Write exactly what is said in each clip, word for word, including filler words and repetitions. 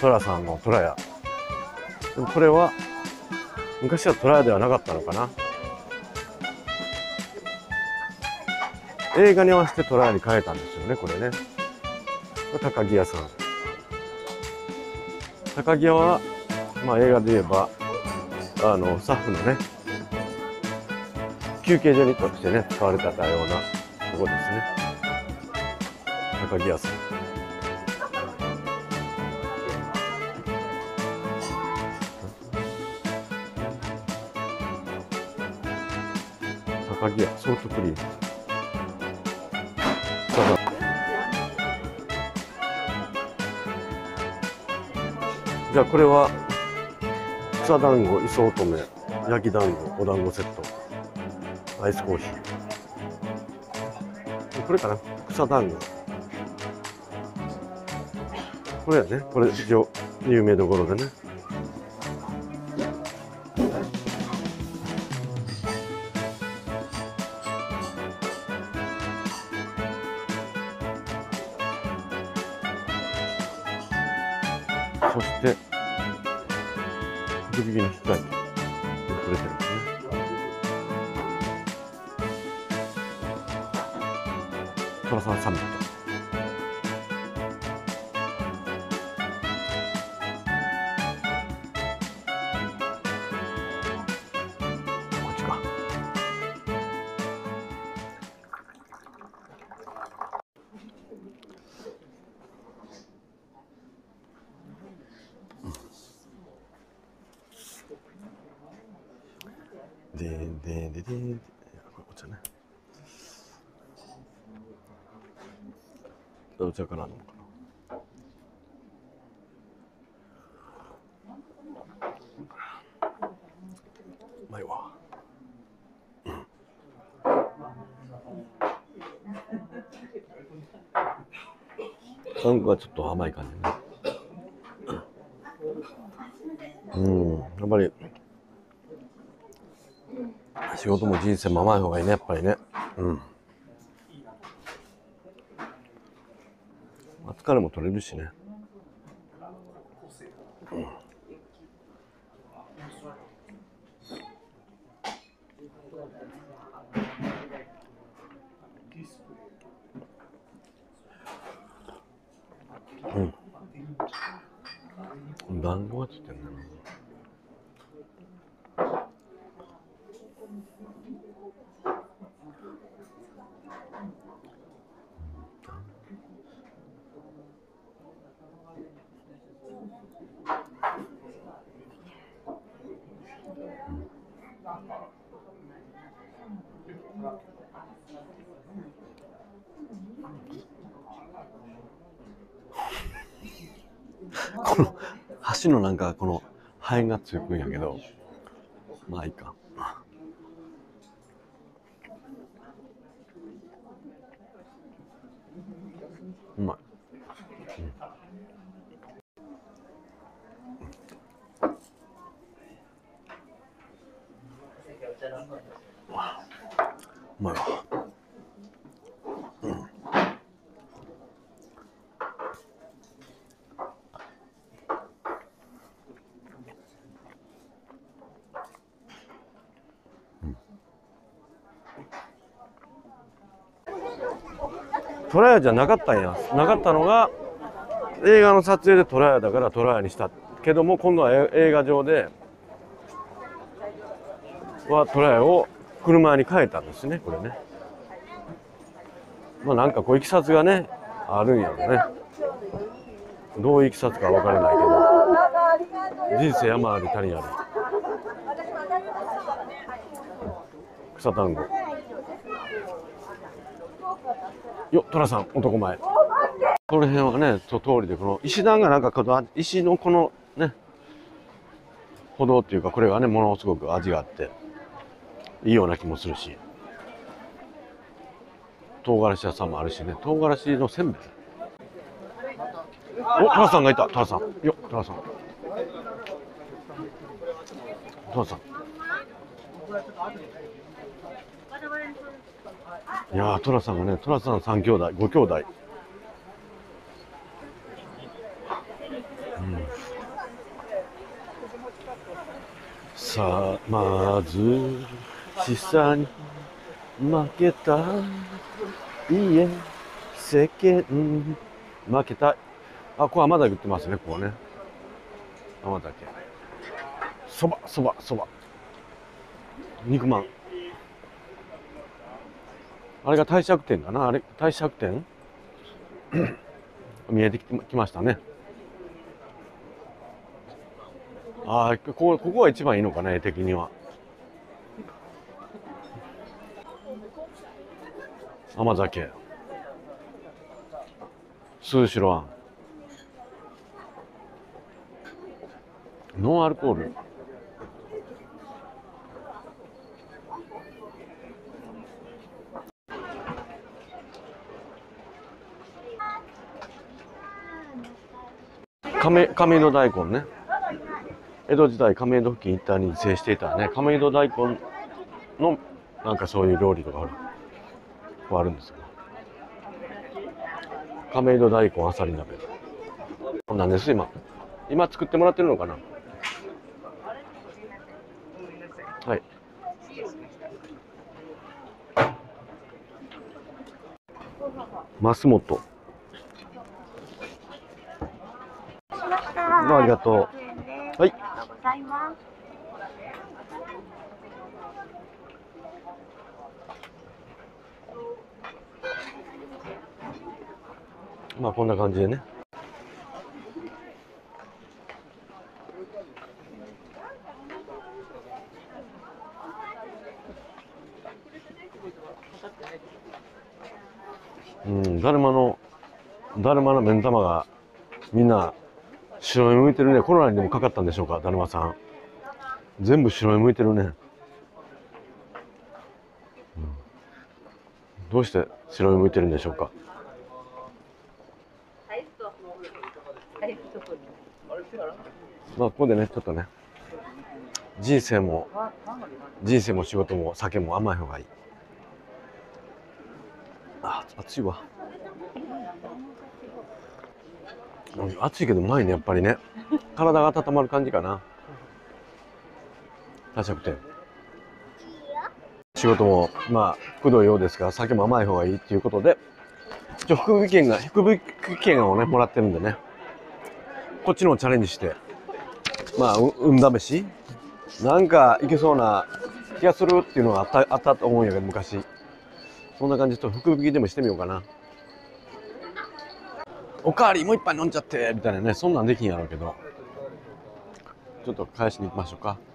寅さんの寅屋。でもこれは昔は寅屋ではなかったのかな。映画に合わせて寅屋に変えたんですよね、これね。これ高木屋さん。高木屋は、まあ、映画で言えばあのスタッフのね休憩所にとしてね使われてたようなとこですね。高木屋さん。高木屋ソフトクリーム。じゃあこれは草団子、磯乙女、焼き団子、お団子セット、アイスコーヒー。これかな、草団子。これやね、これ一応有名どころでね。そして福引きの引き換えてくれてるんですね。寅さんサミット。こっちか。でんでんでんでん。こっちね。どちらからなのかな。うまいわ。団子がちょっと甘い感じね。うん、やっぱり仕事も人生も甘い方がいいね、やっぱりね。うん。疲れも取れるしね。うん。うん。団子がついてるね。この箸のなんかこの灰がつくんやけど、まあいいか。うまい。うまいわ。うん。寅屋じゃなかったんや。なかったのが映画の撮影で寅屋だから寅屋にしたけども、今度は映画上では寅屋を車に変えたんですね、これね。まあなんかこういきさつがねあるんやろね。どういういきさつかわからないけど、人生山あり谷あり。草団子よ、寅さん男前。この辺はねと通りで、この石段がなんかこの石のこのね歩道っていうか、これがねものすごく味があっていいような気もするし、唐辛子屋さんもあるしね。唐辛子のせんべい。お、寅さんがいた。寅さんよ、寅さん寅さん。いやー、寅さんがね、寅さん三兄弟、ご兄弟。うん。 さまずしさに負けたいいえ世間負けた。あ、これ甘酒売ってますね。こうね、甘酒、そばそばそば、肉まん。あれが帝釈天かな。あれ帝釈天見えてきましたね。ああ、ここここが一番いいのかね、絵的には。甘酒、数白あん、ノンアルコール。亀亀戸大根ね。江戸時代亀戸付近一帯に自生していたね、亀戸大根のなんかそういう料理とかあるあるんですよ。亀戸大根あさり鍋。こんなんです今。今作ってもらってるのかな。はい。増本。ありがとう。はい。まあこんな感じでね。うん、だるまのだるまの目ん玉がみんな白目向いてるね。コロナにでもかかったんでしょうか、だるまさん。全部白目向いてるね。うん、どうして白目向いてるんでしょうか。まあここでね、ちょっとね、人生も人生も仕事も酒も甘い方がいい。あ、暑いわ。暑いけどうまいね、やっぱりね。体が温まる感じかな。大したくて仕事もまあくどいようですが、酒も甘い方がいいっていうことで、一応福引券が福引券をねもらってるんでね、こっちのをチャレンジして、まあ運試しなんかいけそうな気がするっていうのがあったあったと思うんやけど、昔そんな感じと福引きでもしてみようかな。おかわりもう一杯飲んじゃってみたいなね、そんなんできんやろうけど、ちょっと返しに行きましょうか。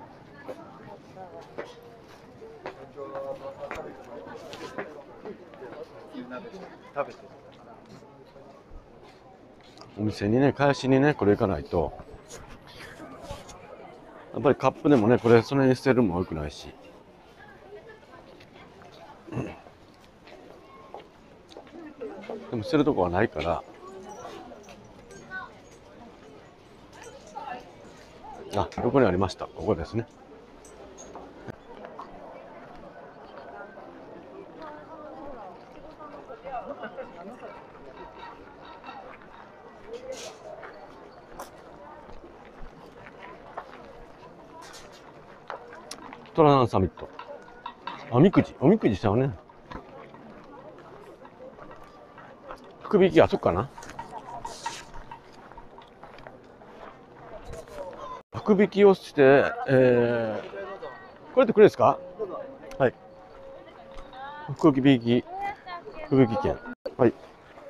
お店にね返しにねこれ行かないと、やっぱりカップでもねこれその辺に捨てるのも良くないし、でも捨てるとこはないから。あ、横にありました。ここですね。トラナンサミット。おみくじ、おみくじしたよね。福引き、あそっかな。福引きをして、えー、これってくれですか。はい。福引き、福引き券。はい。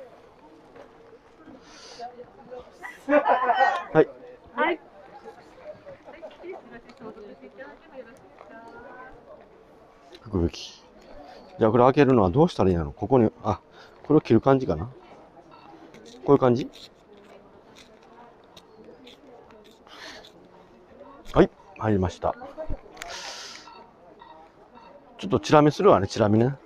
はい。はい。福引き。じゃあこれ開けるのはどうしたらいいの。ここに、あ、これを切る感じかな。こういう感じ。はい、入りました。ちょっとチラ見するわね、チラ見ね。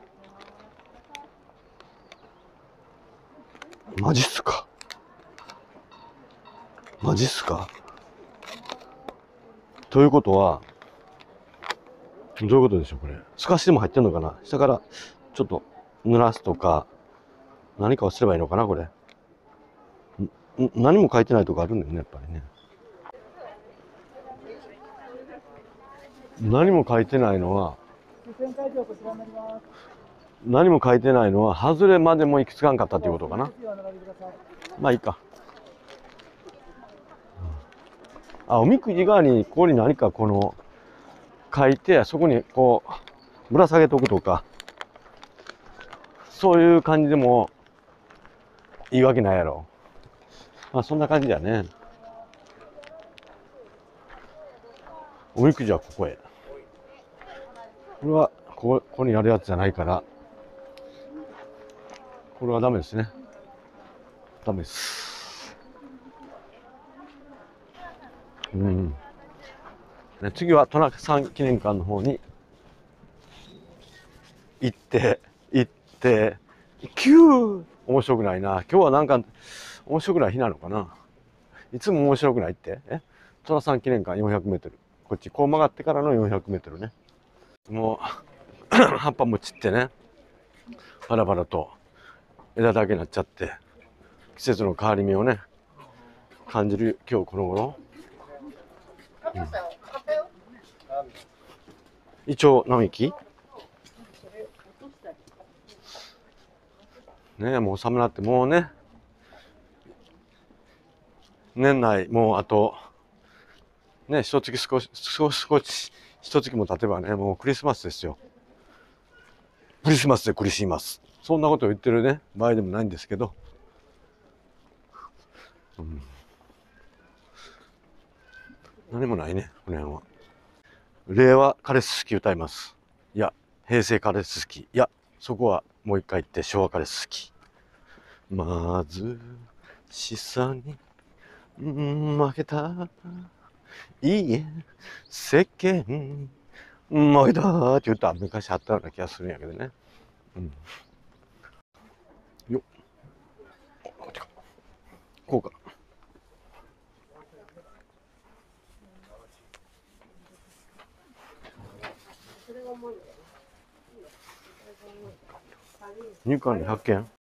マジっすか。マジっすか。ということは、どういうことでしょう、これ。透かしでも入ってんのかな。下からちょっと濡らすとか、何かをすればいいのかな、これ。ん何も書いてないとこあるんだよね、やっぱりね。 何も書いてないのは、何も書いてないのは、外れまでも行き着かんかったっていうことかな。まあいいか。あ、おみくじ側にここに何かこの書いて、そこにこうぶら下げとくとか、そういう感じでもいいわけないやろ。まあそんな感じだね。おみくじはここへ。これはここ、ここにあるやつじゃないから、これはダメですね。ダメです。うん。ね、次はトナカさん記念館の方に行って、行って、キュー面白くないな。今日はなんか面白くない日なのかな。いつも面白くないって。え寅さん記念館よんひゃくメートル。こっちこう曲がってからのよんひゃくメートルね。もう葉っぱも散ってね、バラバラと枝だけになっちゃって、季節の変わり目をね感じる今日この頃。うん、イチョウ並木ね、もう寒なって、もうね年内もうあとね一月少し少し少し一月も経てばね、もうクリスマスですよ。クリスマスでクリスマス、そんなことを言ってるね場合でもないんですけど、うん、何もないねこの辺は。令和カレス好き歌います。いや平成カレス好き、いやそこはもう一回言って昭和カレス好き。まずしさに、うん、負けたいいえ世間負けたって言ったら昔あったような気がするんやけどね。うん、よっこっちか、こうか。入館料ひゃっけん。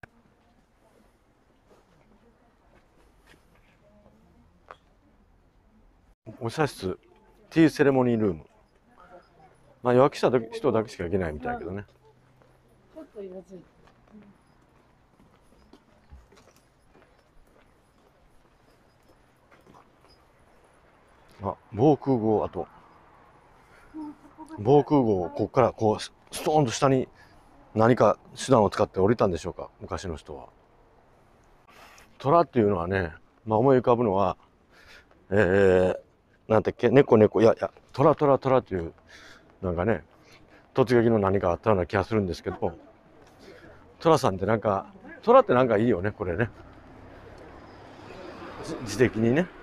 お茶室、ティーセレモニールーム。まあ予約した人だけしか行けないみたいだけどね。ちょっと色づいて。あ、防空壕跡。防空壕をここからこうストーンと下に何か手段を使って降りたんでしょうか、昔の人は。虎っていうのはね、まあ、思い浮かぶのは、えー、なんてっけ、猫猫、いやいや、虎虎虎っていう、なんかね、突撃の何かあったような気がするんですけど、虎さんってなんか、虎ってなんかいいよね、これね。自的にね。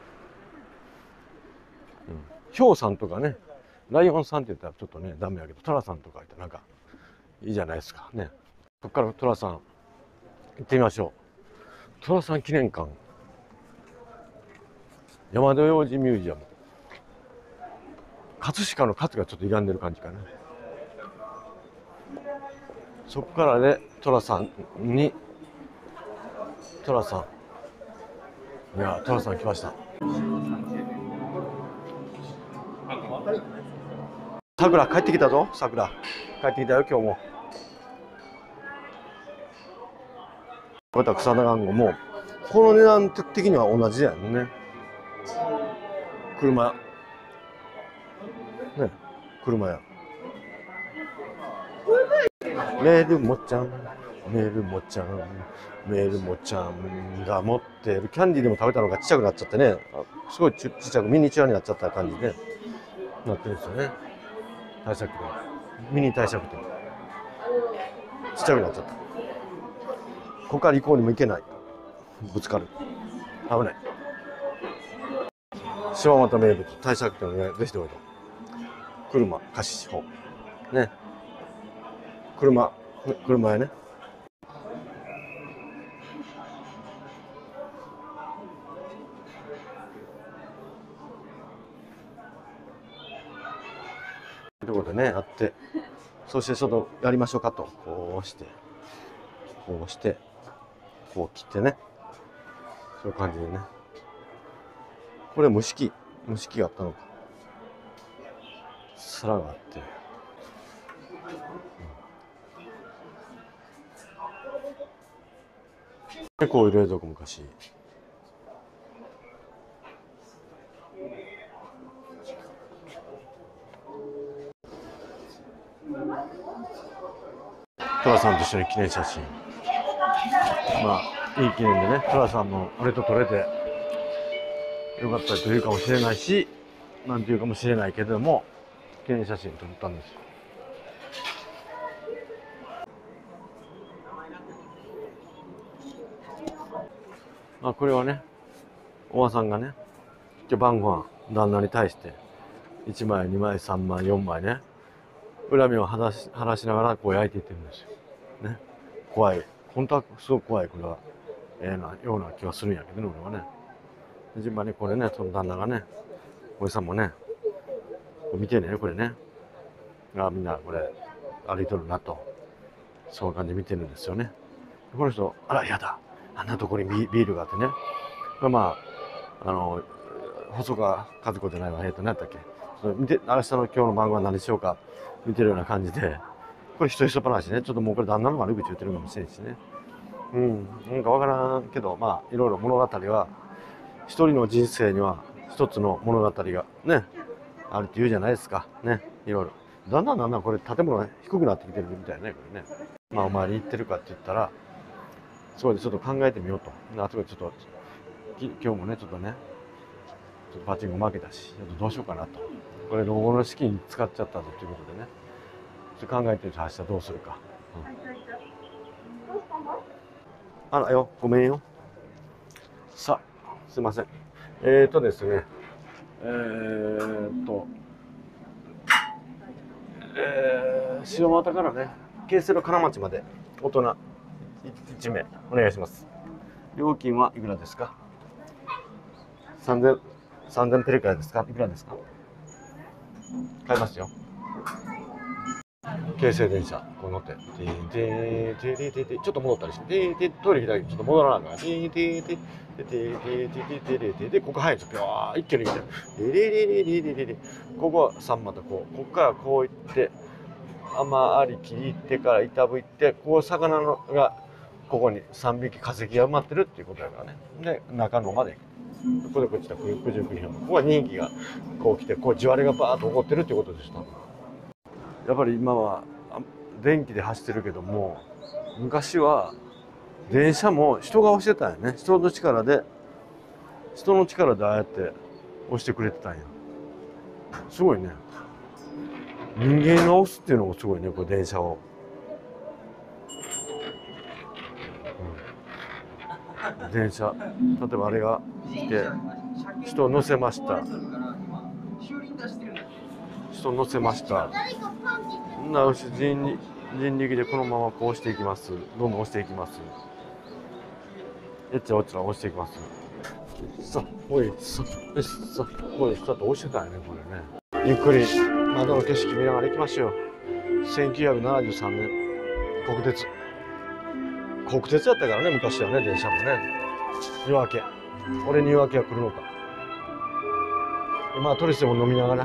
うん、ヒョウさんとかね、ライオンさんって言ったらちょっとね、ダメやけど、虎さんとか言ったらなんかいいじゃないですかね。ここから虎さん行ってみましょう。寅さん記念館、山田洋次ミュージアム。葛飾の葛がちょっと歪んでる感じかな。そこからで寅さんに、寅さん、いや寅さん来ました。さくら帰ってきたぞ。さくら帰ってきたよ今日も。また草田団子もこの値段的には同じやんね。車ね、車や。メールもちゃん、メールもちゃん、メールもちゃんが持ってるキャンディーでも食べたのがちっちゃくなっちゃってね、すごいちっちゃくミニチュアになっちゃった感じでなってるんですよね。帝釈天、ミニ帝釈天、ちっちゃくなっちゃった。ここから行こうにも行けない、ぶつかる、危ない。柴又名物帝釈天をね、ぜひどうぞ。車貸し法ね、車車やね。ということでねあって、そしてちょっとやりましょうかと、こうしてこうしてこう切ってね、そういう感じでね。これ蒸し器蒸し器があったのか。 皿があって、でこういう冷蔵庫昔。寅さんと一緒に記念写真。まあいい記念でね、寅さんも俺と撮れてよかったというかもしれないし、なんていうかもしれないけれども、記念写真撮ったんですよ。まあこれはね、おばさんがね、今日晩ご飯旦那に対していちまいにまいさんまいよんまいね、恨みを晴らし晴らしながらこう焼いていってるんですよ。ね、怖い、本当はすごく怖い、これはええなような気はするんやけどね、俺はね。順番にこれね、その旦那がね、おじさんもね、見てね、これね、あみんなこれ歩いとるなと、そういう感じで見てるんですよね。この人、あらやだ、あんなところにビビールがあってね、まああの細川和子じゃないわ、えっと何だったっけ、その見て明日の今日の晩ごは何しようか見てるような感じで、これ一人一話ね、ちょっともうこれ旦那の悪口言ってるかもしれんしね、うん、なんかわからんけど、まあいろいろ物語は一人の人生には一つの物語がねあるって言うじゃないですかね。いろいろだんだんだんだんこれ建物が低くなってきてるみたいね、これね。まあお前に言ってるかって言ったら、そこでちょっと考えてみようと。あそこでちょっと今日もねちょっとねちょっとパチンコ負けたし、ちょっとどうしようかなと。これ老後の資金使っちゃったぞということでね、ちょっと考えてると明日どうするか。うん、あらよ、ごめんよ。さあ、すいません。えーとですね、えーと、えー、塩又からね、京成の金町まで大人いちめいお願いします。料金はいくらですか？さんぜん、さんぜんペレくらいですか？いくらですか？買いますよ。京成電車、こう乗って、てーてーてーてーてーてー、ちょっと戻ったりして、てーてートイレ行きたいけど、ちょっと戻らなあかん。てーてーてーてーてーてーてーてーてーてーで、ここ入るんですよ。ピョー一挙に来て、ででででででで、ここはさんまたこう、ここからこう行って、天有木行ってから板部行って、こう魚のがここにさんびき化石が埋まってるっていうことだからね。で、中野まで行く。ここでこっちだ、九十九里浜。ここは人気がこう来て、こう地割れがバーッと起こってるっていうことでした。やっぱり今は電気で走ってるけども、昔は電車も人が押してたんやね。人の力で人の力でああやって押してくれてたんや。すごいね。人間が押すっていうのもすごいね、これ電車を、うん、電車、例えばあれが来て人を乗せました、人乗せました、なうし人人力でこのままこうしていきます。どんどん押していきます。えっちゃおっちゃ押していきます。さあ、おい、さあ、よし、さあ、おい、さあと押してたんやね、これね。ゆっくり窓の景色見ながら行きましょう。せんきゅうひゃくななじゅうさんねん、国鉄。国鉄やったからね、昔はね、電車もね。夜明け。俺に夜明けは来るのか。まあ、トリスでも飲みながら。うん。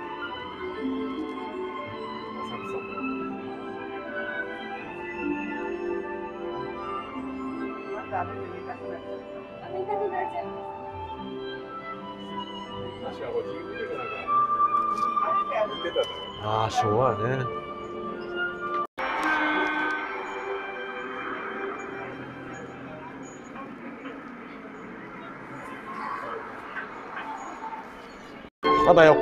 ああ、昭和やね。まだよ。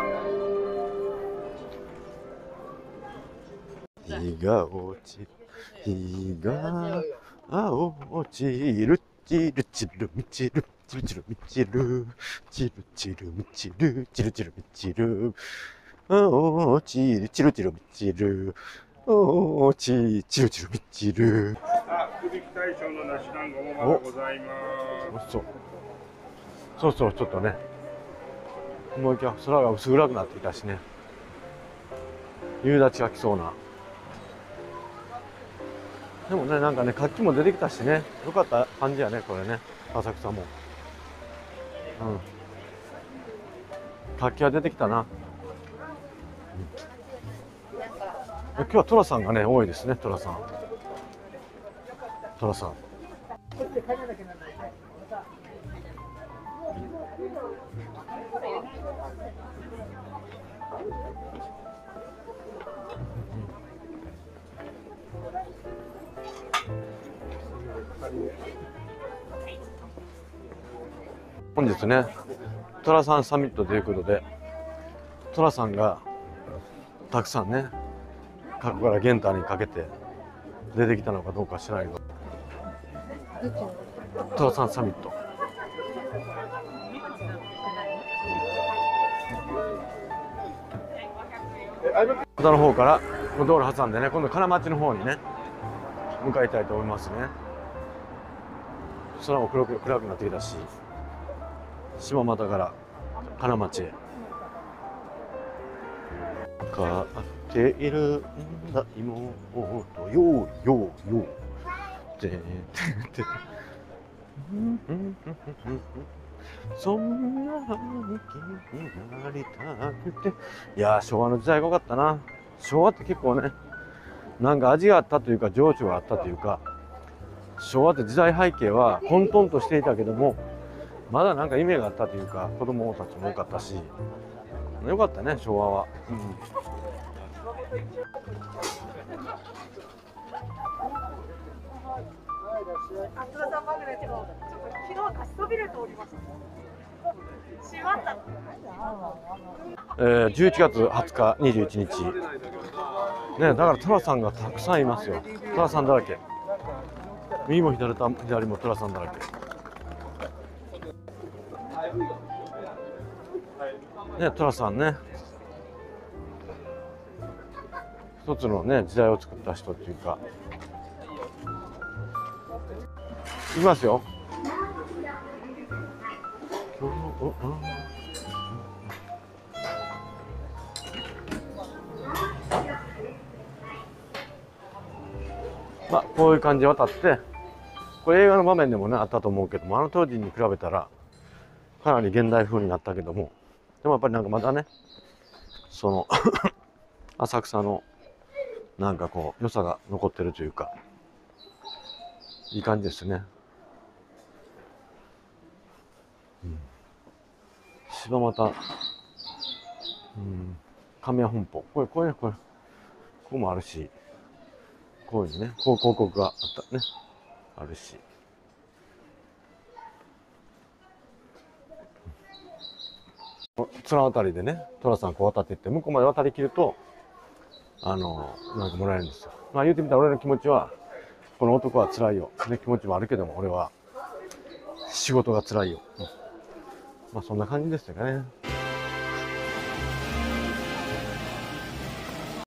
日が落ちる、日が落ちる、チルチルミチル、チルチルミチル、チルチルミチル、チルチルミチル、おちるチルチルミチル、おちチルチルミチル。 福引大賞の梨団子もまだございます。 そうそうそう、ちょっとね、もう一回空が薄暗くなってきたしね、夕立が来そうな。でもね、なんかね、活気も出てきたしね、よかった感じやね、これね、浅草も。うん。 活気が出てきたな。今日はトラさんがね多いですね。トラさんトラさん本日ねトラさんサミットということで、トラさんがたくさんね過去からゲンターにかけて出てきたのかどうか知らないけど、トラさんサミット小田の方から道路挟んでね、今度金町の方にね向かいたいと思いますね。空も黒く暗くなってきたし、島又から金町へかっているんだ妹ようようようてててそんな兄貴になりたくて。いやー、昭和の時代が良かったな。昭和って結構ね、なんか味があったというか情緒があったというか、昭和って時代背景は混沌としていたけども、まだなんか夢があったというか、子供たちも多かったし、よかったね昭和は。うん、えー、じゅういちがつはつかにじゅういちにちね、だからトラさんがたくさんいますよ。トラさんだらけ、右も左も左もトラさんだらけね。トラさんね、一つのね時代を作った人っていうか。いきますよ。まあこういう感じで渡って、これ映画の場面でもねあったと思うけども、あの当時に比べたらかなり現代風になったけども、でもやっぱりなんかまだねその浅草のなんかこう良さが残ってるというか、いい感じですね。うん、柴又、うん、亀屋本舗、これこれこれここもあるし、こういうねこう広告があったねあるし、綱渡りでね寅さんこう渡っていって、向こうまで渡りきるとあのなんかもらえるんですよ。まあ言うてみたら俺の気持ちは、この男は辛いよ、ね、気持ちもあるけども俺は仕事が辛いよ、うん、まあそんな感じでしたかね。